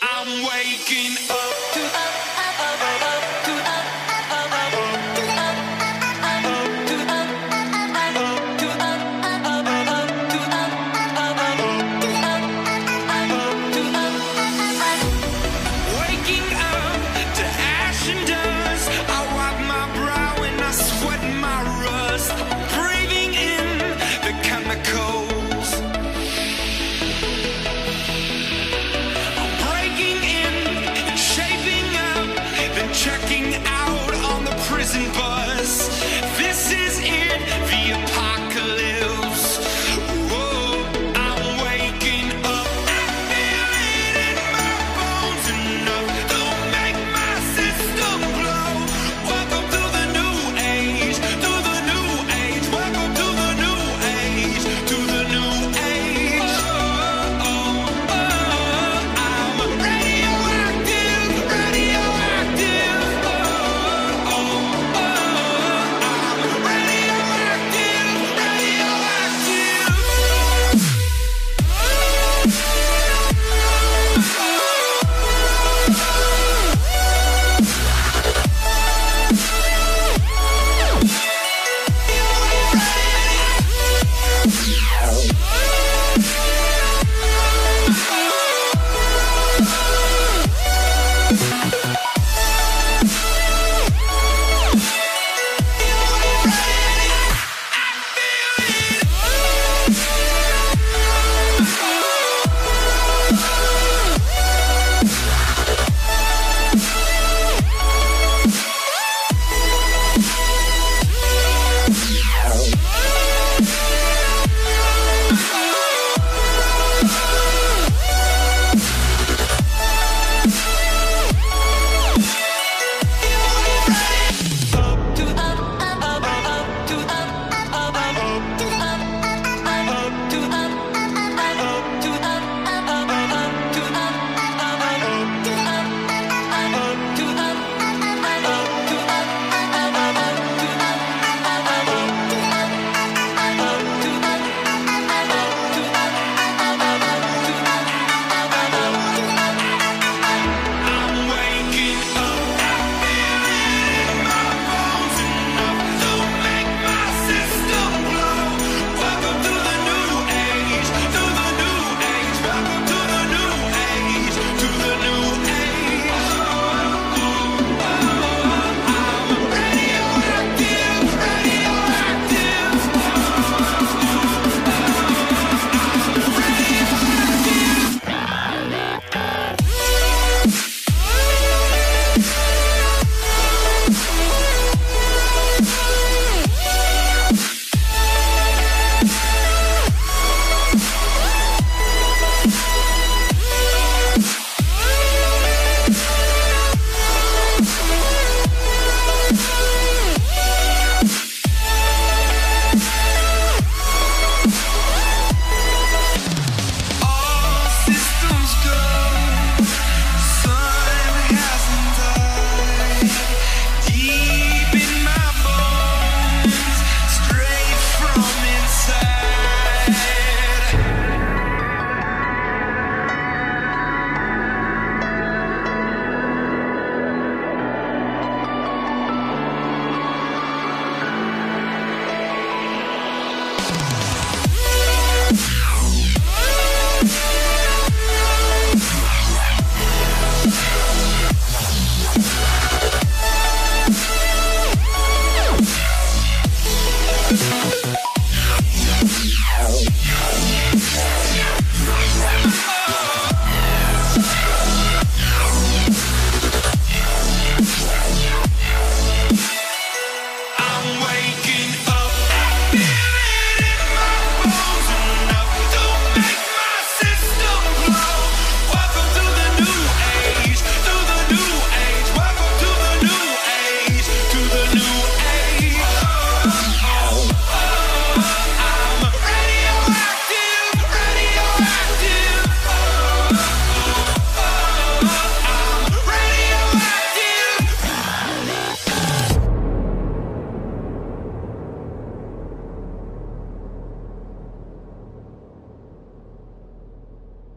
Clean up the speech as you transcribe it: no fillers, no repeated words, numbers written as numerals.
I'm waking up to waking up to ash and dust. I wipe my brow and I sweat my rust, breathing in the chemicals. I'm breaking in and shaping up, then checking out on the prison bus. This is it, the apocalypse. Whoa, I'm waking up. I feel it in my bones enough to make my system blow. Welcome to the new age, to the new age. Welcome to the new age, to the new age. Oh, oh, oh, I'm radioactive, radioactive. Oh, oh, oh, I'm radioactive, radioactive. I'm waking up. I feel it in my bones enough to make my system blow. Welcome to the new age, to the new age. Welcome to the new age, to the new age. Oh, oh, oh, I'm radioactive, radioactive. All systems go. Sun hasn't died. Deep in my bones, straight from inside. I'm waking up. I feel it in my bones enough to make my system blow. Welcome to the new age, to the new age. Welcome to the new age, to the new age. Oh, oh, oh, I'm radioactive, radioactive. Oh,